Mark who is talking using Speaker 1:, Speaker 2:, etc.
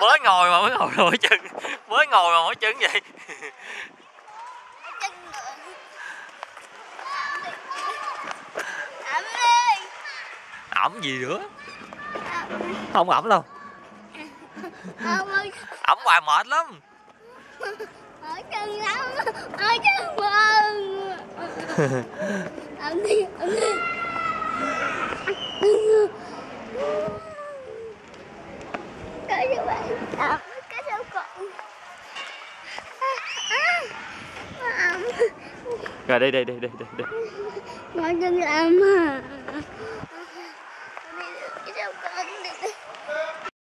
Speaker 1: Mới ngồi mà mới ngồi mỏi chân. Mới ngồi mà mỏi chân vậy.
Speaker 2: Ẩm đi.
Speaker 1: Ẩm gì nữa? Không ẩm đâu. Ẩm hoài mệt lắm.
Speaker 2: Mỏi chân lắm. Mỏi chân mừng. Ẩm đi, ẩm đi. Cái gì vậy? Cái sao còn?
Speaker 1: Rồi đây.
Speaker 2: Mỏi chân lắm.